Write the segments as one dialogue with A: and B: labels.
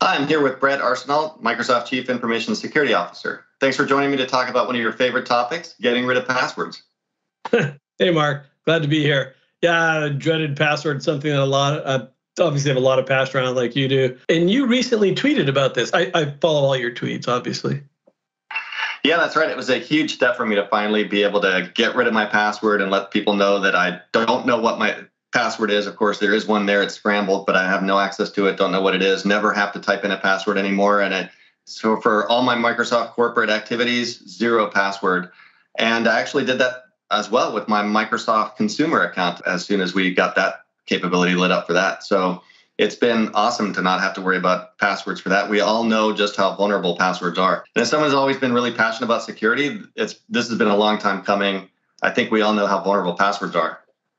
A: Hi, I'm here with Brett Arsenault, Microsoft Chief Information Security Officer. Thanks for joining me to talk about one of your favorite topics, getting rid of passwords.
B: Hey, Mark. Glad to be here. Yeah, dreaded password, something that obviously have a lot of passed around like you do. And you recently tweeted about this. I follow all your tweets, obviously.
A: Yeah, that's right. It was a huge step for me to finally be able to get rid of my password and let people know that I don't know what my password is. Of course, there is one there. It's scrambled, but I have no access to it. Don't know what it is. Never have to type in a password anymore. So for all my Microsoft corporate activities, zero password. And I actually did that as well with my Microsoft consumer account as soon as we got that capability lit up for that. So it's been awesome to not have to worry about passwords for that. We all know just how vulnerable passwords are. And as someone who's always been really passionate about security, this has been a long time coming. I think we all know how vulnerable passwords are.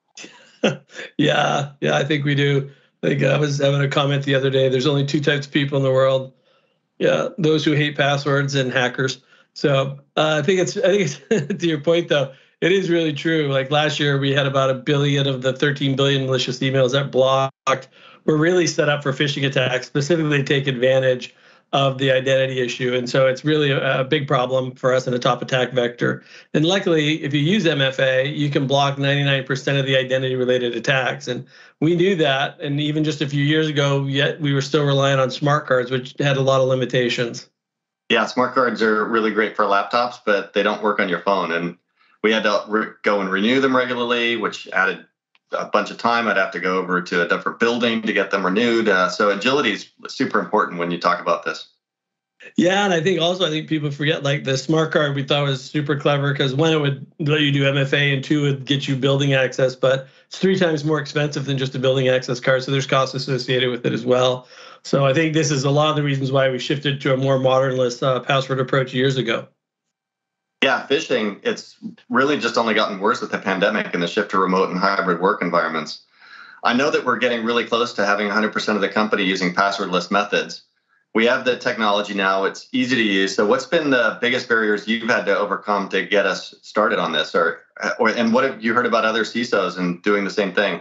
B: Yeah, I think we do. I was having a comment the other day. There's only two types of people in the world. Yeah, those who hate passwords and hackers. So I think it's to your point though. It is really true. Like last year, we had about 1 billion of the 13 billion malicious emails that blocked were really set up for phishing attacks, specifically to take advantage of the identity issue. And so it's really a big problem for us in a top attack vector. And luckily, if you use MFA, you can block 99% of the identity related attacks. And we knew that. And even just a few years ago, yet we were still relying on smart cards, which had a lot of limitations.
A: Yeah, smart cards are really great for laptops, but they don't work on your phone. And we had to go and renew them regularly, which added a bunch of time. I'd have to go over to a different building to get them renewed. So agility is super important when you talk about this.
B: Yeah, and I think people forget like the smart card we thought was super clever because one, it would let you do MFA, and two, it would get you building access, but it's 3 times more expensive than just a building access card. So there's costs associated with it as well. So I think this is a lot of the reasons why we shifted to a more modernless password approach years ago.
A: Yeah, phishing, it's really just only gotten worse with the pandemic and the shift to remote and hybrid work environments. I know that we're getting really close to having 100% of the company using passwordless methods. We have the technology now, it's easy to use. So what's been the biggest barriers you've had to overcome to get us started on this? And what have you heard about other CISOs and doing the same thing?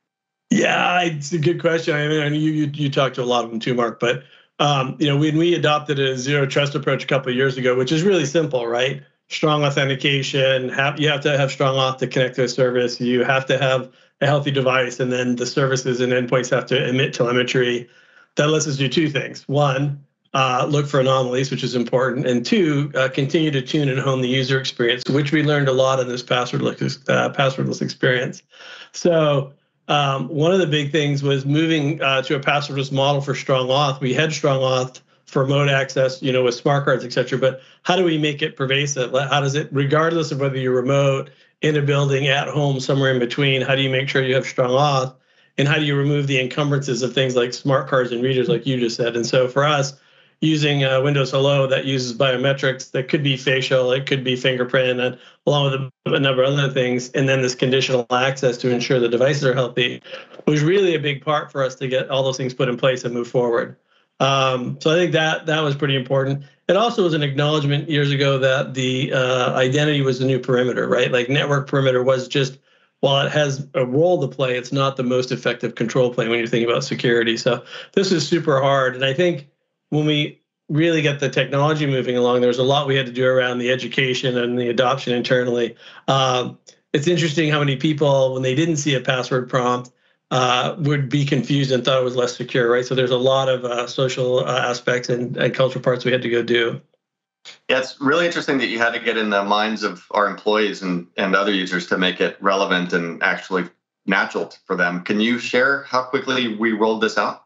B: Yeah, it's a good question. I mean, you talked to a lot of them too, Mark, but when we adopted a zero trust approach a couple of years ago, which is really simple, right? Strong authentication. You have to have strong auth to connect to a service. You have to have a healthy device, and then the services and endpoints have to emit telemetry. That lets us do 2 things. 1, look for anomalies, which is important, and 2, continue to tune and hone the user experience, which we learned a lot in this passwordless experience. So one of the big things was moving to a passwordless model for strong auth. We had strong auth for remote access, with smart cards, et cetera. But how do we make it pervasive? How does it, regardless of whether you're remote, in a building, at home, somewhere in between, how do you make sure you have strong auth? And how do you remove the encumbrances of things like smart cards and readers, like you just said? And so for us, using Windows Hello that uses biometrics, that could be facial, it could be fingerprint, and along with a number of other things, and then this conditional access to ensure the devices are healthy, was really a big part for us to get all those things put in place and move forward. So I think that was pretty important. It also was an acknowledgement years ago that the identity was the new perimeter, right? Like network perimeter was just, while it has a role to play, it's not the most effective control plane when you're thinking about security. So this is super hard. And I think when we really get the technology moving along, there's a lot we had to do around the education and the adoption internally. It's interesting how many people, when they didn't see a password prompt, would be confused and thought it was less secure, right? So there's a lot of social aspects and cultural parts we had to go do.
A: Yeah, it's really interesting that you had to get in the minds of our employees and other users to make it relevant and actually natural for them. Can you share how quickly we rolled this out?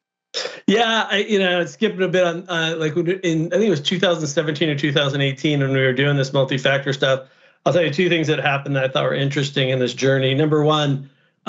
B: Yeah, skipping a bit on I think it was 2017 or 2018 when we were doing this multi-factor stuff. I'll tell you 2 things that happened that I thought were interesting in this journey. Number 1,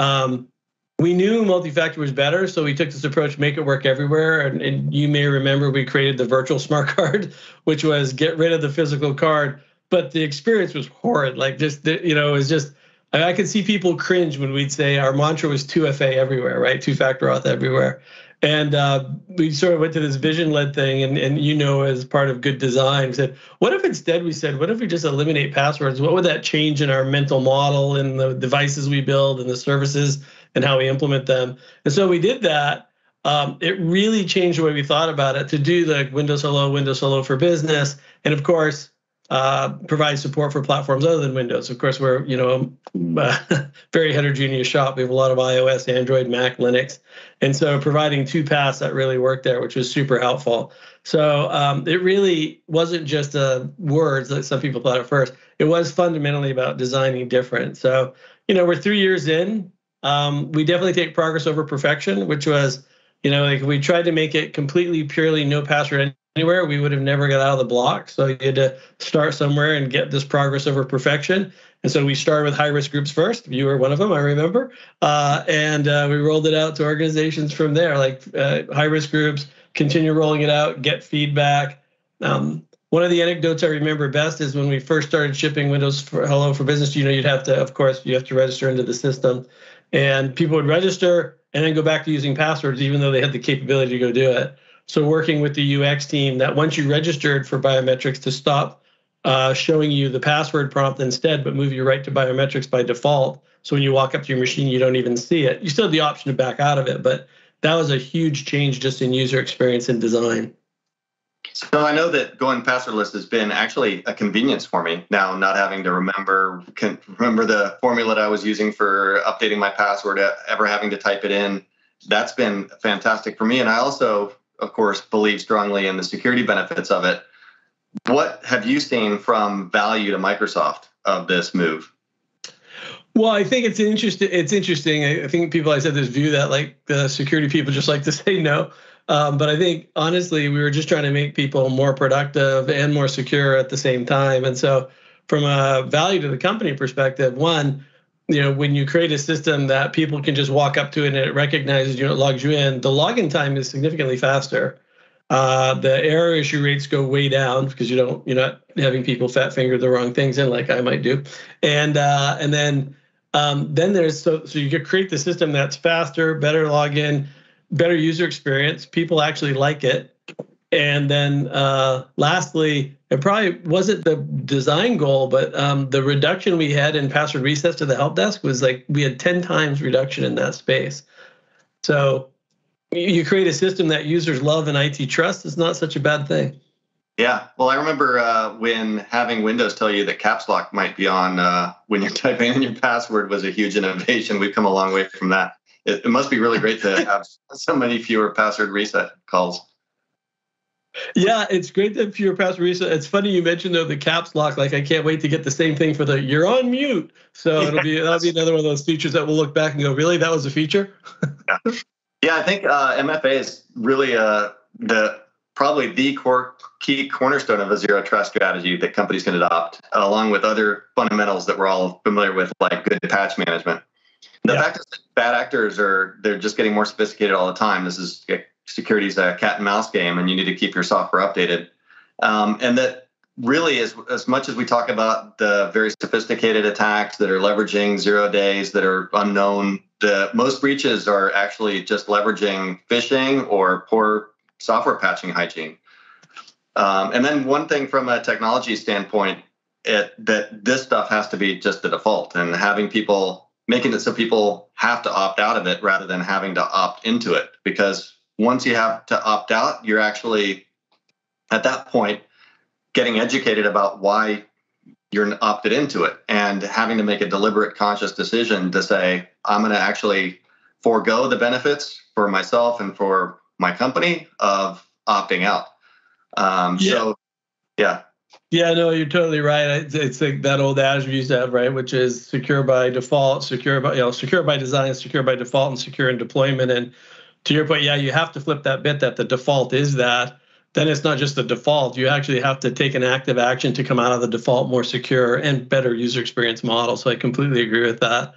B: we knew multi-factor was better, so we took this approach, make it work everywhere. And you may remember we created the virtual smart card, which was get rid of the physical card. But the experience was horrid. It was just, I could see people cringe when we'd say our mantra was 2FA everywhere, right? 2-factor auth everywhere. And we sort of went to this vision-led thing, and as part of good design, we said, what if instead we just eliminate passwords? What would that change in our mental model and the devices we build and the services and how we implement them? And so we did that. it really changed the way we thought about it to do the Windows Hello for Business, and of course, provide support for platforms other than Windows. Of course, we're very heterogeneous shop. We have a lot of iOS, Android, Mac, Linux, and so providing two paths that really worked there, which was super helpful. So it really wasn't just words like some people thought at first. It was fundamentally about designing different. So we're 3 years in. We definitely take progress over perfection, which was like if we tried to make it completely purely no password anywhere, we would have never got out of the block. So you had to start somewhere and get this progress over perfection. And so we started with high-risk groups first. You were one of them, I remember. And we rolled it out to organizations from there, like high-risk groups, continue rolling it out, get feedback. One of the anecdotes I remember best is when we first started shipping Windows Hello for Business, you'd have to, of course, you have to register into the system. And people would register and then go back to using passwords, even though they had the capability to go do it. So working with the UX team that once you registered for biometrics to stop showing you the password prompt instead, but move you right to biometrics by default. So when you walk up to your machine, you don't even see it. You still have the option to back out of it, but that was a huge change just in user experience and design.
A: So I know that going passwordless has been actually a convenience for me now, not having to remember the formula that I was using for updating my password, ever having to type it in. That's been fantastic for me. And I also, of course, believe strongly in the security benefits of it. What have you seen from value to Microsoft of this move?
B: Well, I think it's interesting. I think people, I said this view that like the security people just like to say no. But I think, honestly, we were just trying to make people more productive and more secure at the same time. And so from a value to the company perspective, one, when you create a system that people can just walk up to and it recognizes you and it logs you in, the login time is significantly faster. The error issue rates go way down because you're not having people fat finger the wrong things in like I might do. And then there's so you can create the system that's faster, better login, better user experience. People actually like it. And then lastly, it probably wasn't the design goal, but the reduction we had in password resets to the help desk was like we had 10 times reduction in that space. So you create a system that users love and IT trust is not such a bad thing.
A: Yeah, well, I remember when having Windows tell you that caps lock might be on when you're typing in your password was a huge innovation. We've come a long way from that. It must be really great to have so many fewer password reset calls.
B: Yeah, it's great to have fewer password reset. It's funny you mentioned though the caps lock. Like I can't wait to get the same thing for the you're on mute. So that'll be another one of those features that we'll look back and go, really, that was a feature?
A: Yeah, I think MFA is really probably the key cornerstone of a zero trust strategy that companies can adopt, along with other fundamentals that we're all familiar with, like good patch management. The fact is that bad actors they're just getting more sophisticated all the time. This is security's a cat and mouse game, and you need to keep your software updated. And that really, as much as we talk about the very sophisticated attacks that are leveraging 0 days that are unknown, the most breaches are actually just leveraging phishing or poor software patching hygiene. And then one thing from a technology standpoint, that this stuff has to be just the default, and making it so people have to opt out of it rather than having to opt into it. Because once you have to opt out, you're actually, at that point, getting educated about why you're opted into it and having to make a deliberate, conscious decision to say, I'm going to actually forego the benefits for myself and for my company of opting out. So, yeah.
B: Yeah, no, you're totally right. It's like that old adage we used to have, right? Which is secure by default, secure by design, secure by default, and secure in deployment. And to your point, yeah, you have to flip that bit that the default is that. Then it's not just the default. You actually have to take an active action to come out of the default more secure and better user experience model. So I completely agree with that.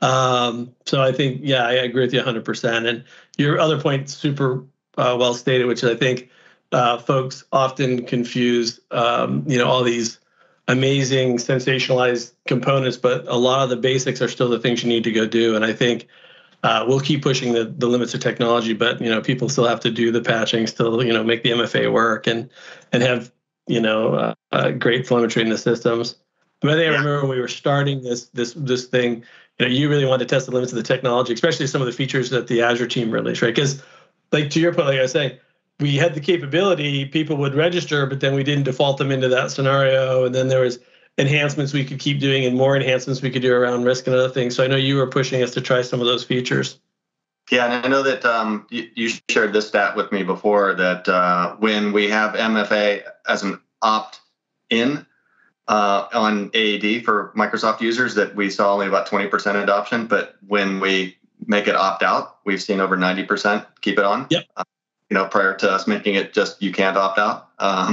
B: So I think, yeah, I agree with you 100%. And your other point, super well stated, which I think folks often confuse, all these amazing sensationalized components, but a lot of the basics are still the things you need to go do. And I think we'll keep pushing the limits of technology, but people still have to do the patching, still make the MFA work and have great telemetry in the systems. But I think I remember when we were starting this thing, you really wanted to test the limits of the technology, especially some of the features that the Azure team released, right? Because like to your point, like I was saying, we had the capability, people would register, but then we didn't default them into that scenario. And then there was enhancements we could keep doing and more enhancements we could do around risk and other things. So I know you were pushing us to try some of those features.
A: Yeah, and I know that you shared this stat with me before that when we have MFA as an opt-in on AAD for Microsoft users, that we saw only about 20% adoption. But when we make it opt-out, we've seen over 90% keep it on.
B: Yep.
A: Prior to us making it just you can't opt out.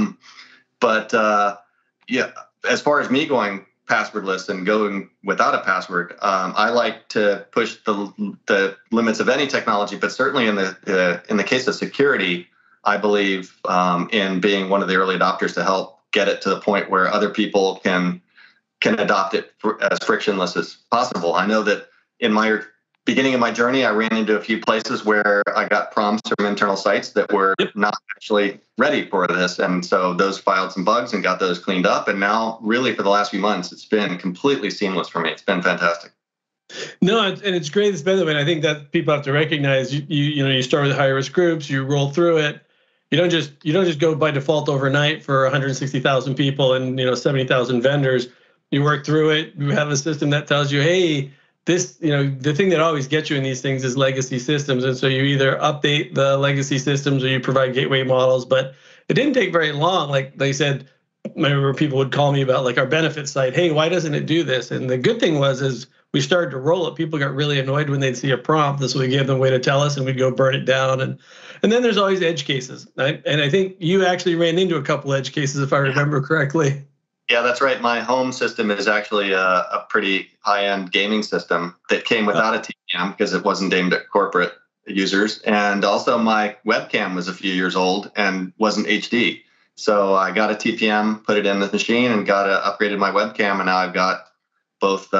A: Yeah, as far as me going passwordless and going without a password, I like to push the limits of any technology, but certainly in the case of security, I believe in being one of the early adopters to help get it to the point where other people can adopt it as frictionless as possible. I know that in my beginning of my journey, I ran into a few places where I got prompts from internal sites that were not actually ready for this. And so those filed some bugs and got those cleaned up. And now really for the last few months, it's been completely seamless for me. It's been fantastic.
B: No, and it's great. It's better. And I think that people have to recognize you start with high risk groups, you roll through it. You don't just go by default overnight for 160,000 people and 70,000 vendors. You work through it. You have a system that tells you, hey, this, the thing that always gets you in these things is legacy systems. And so you either update the legacy systems or you provide gateway models. But it didn't take very long. Like they said, I remember people would call me about like our benefits site. Hey, why doesn't it do this? And the good thing is we started to roll it. People got really annoyed when they'd see a prompt. So we gave them a way to tell us and we'd go burn it down. And then there's always edge cases. Right? And I think you actually ran into a couple edge cases, if I remember correctly.
A: Yeah, that's right. My home system is actually a pretty high-end gaming system that came without a TPM because it wasn't aimed at corporate users. And also my webcam was a few years old and wasn't HD. So I got a TPM, put it in the machine, and upgraded my webcam. And now I've got both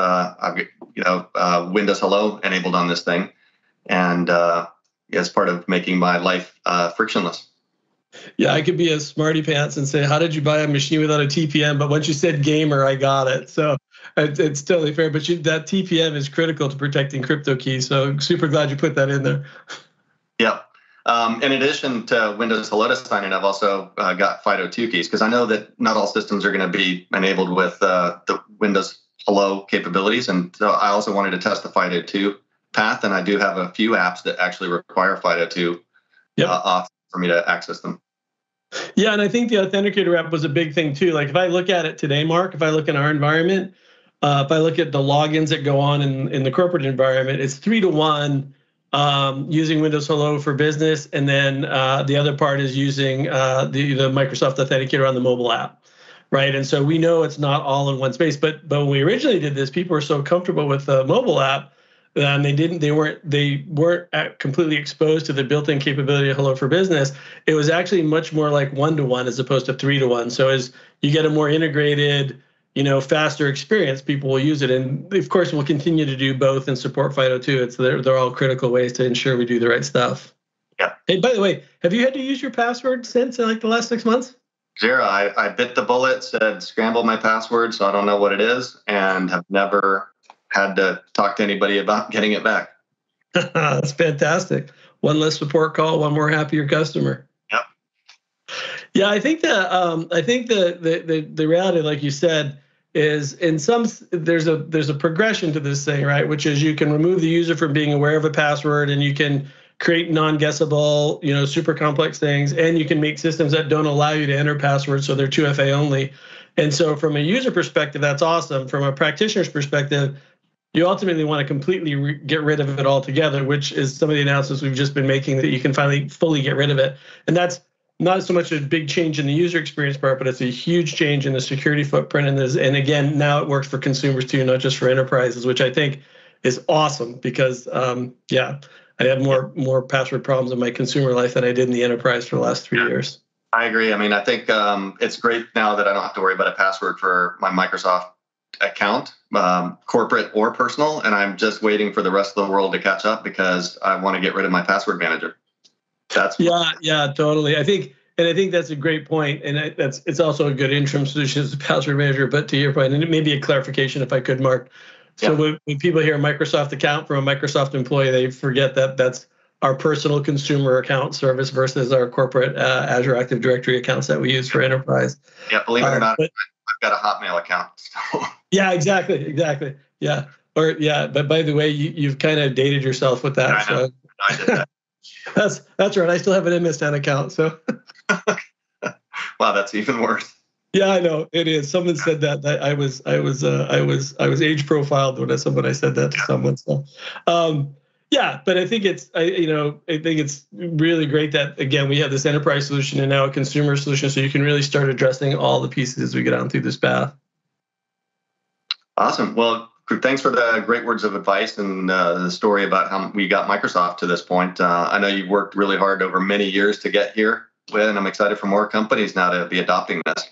A: Windows Hello enabled on this thing, and as part of making my life frictionless.
B: Yeah, I could be a smarty pants and say, how did you buy a machine without a TPM? But once you said gamer, I got it. So it's totally fair. But that TPM is critical to protecting crypto keys. So super glad you put that in there.
A: Yeah. In addition to Windows Hello to sign in, I've also got FIDO2 keys because I know that not all systems are going to be enabled with the Windows Hello capabilities. And so I also wanted to test the FIDO2 path. And I do have a few apps that actually require FIDO2 off for me to access them.
B: Yeah, and I think the Authenticator app was a big thing too. Like if I look at it today, Mark, if I look in our environment, if I look at the logins that go on in the corporate environment, it's 3-to-1 using Windows Hello for business, and then the other part is using the Microsoft Authenticator on the mobile app, right? And so we know it's not all in one space. But when we originally did this, people were so comfortable with the mobile app. And they weren't completely exposed to the built-in capability of Hello for Business. It was actually much more like 1-to-1 as opposed to 3-to-1. So as you get a more integrated, faster experience, people will use it. And of course, we'll continue to do both and support FIDO2. They're all critical ways to ensure we do the right stuff.
A: Yeah.
B: Hey, by the way, have you had to use your password since like the last 6 months?
A: Zero. I bit the bullet, said scramble my password, so I don't know what it is, and have never had to talk to anybody about getting it back.
B: That's fantastic. One less support call, one more happier customer.
A: Yep.
B: Yeah, I think the reality, like you said, is there's a progression to this thing, right? Which is you can remove the user from being aware of a password, and you can create non-guessable, super complex things, and you can make systems that don't allow you to enter passwords, so they're 2FA only. And so from a user perspective, that's awesome. From a practitioner's perspective, you ultimately want to completely get rid of it altogether, which is some of the announcements we've just been making, that you can finally fully get rid of it. And that's not so much a big change in the user experience part, but it's a huge change in the security footprint. And again, now it works for consumers too, not just for enterprises, which I think is awesome because, I had more password problems in my consumer life than I did in the enterprise for the last 3 years.
A: I agree. I mean, I think it's great now that I don't have to worry about a password for my Microsoft account, corporate or personal, and I'm just waiting for the rest of the world to catch up because I want to get rid of my password manager.
B: Yeah, totally. I think that's a great point, and it's also a good interim solution as a password manager. But to your point, and it may be a clarification if I could, Mark. So when people hear Microsoft account from a Microsoft employee, they forget that that's our personal consumer account service versus our corporate Azure Active Directory accounts that we use for enterprise.
A: Yeah, believe it or not, I've got a Hotmail account. So.
B: Yeah, exactly. Yeah. But by the way, you've kind of dated yourself with that.
A: So. I did that.
B: That's right. I still have an MSN account. So.
A: Wow, that's even worse.
B: Yeah, I know it is. Someone said that I was age profiled when I said that to someone. So, yeah, but I think it's really great that again we have this enterprise solution and now a consumer solution, so you can really start addressing all the pieces as we get on through this path.
A: Awesome. Well, thanks for the great words of advice and the story about how we got Microsoft to this point. I know you've worked really hard over many years to get here, and I'm excited for more companies now to be adopting this.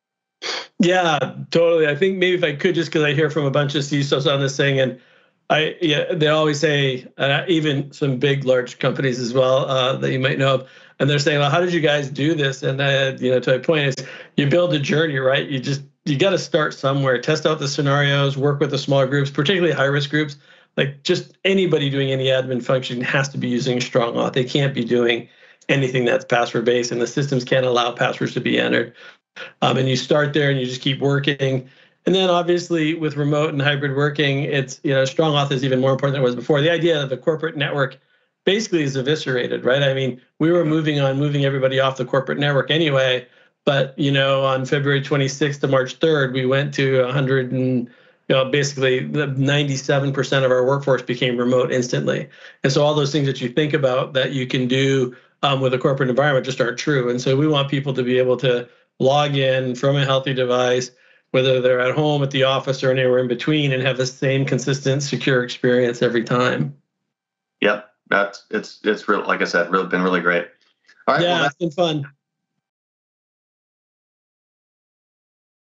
B: Yeah, totally. I think maybe if I could, just because I hear from a bunch of CISOs on this thing, and they always say, even some big, large companies as well that you might know of, and they're saying, well, how did you guys do this? And to my point is, you build a journey, right? You got to start somewhere, test out the scenarios, work with the smaller groups, particularly high risk groups. Like just anybody doing any admin function has to be using StrongAuth. They can't be doing anything that's password based, and the systems can't allow passwords to be entered. And you start there and you just keep working. And then obviously with remote and hybrid working, it's, StrongAuth is even more important than it was before. The idea of the corporate network basically is eviscerated, right? I mean, we were moving everybody off the corporate network anyway. But, on February 26th to March 3rd, we went to 100 and, basically the 97% of our workforce became remote instantly. And so all those things that you think about that you can do with a corporate environment just aren't true. And so we want people to be able to log in from a healthy device, whether they're at home, at the office, or anywhere in between, and have the same consistent, secure experience every time.
A: Yep, it's real. Like I said, been really great.
B: All right, it's been fun.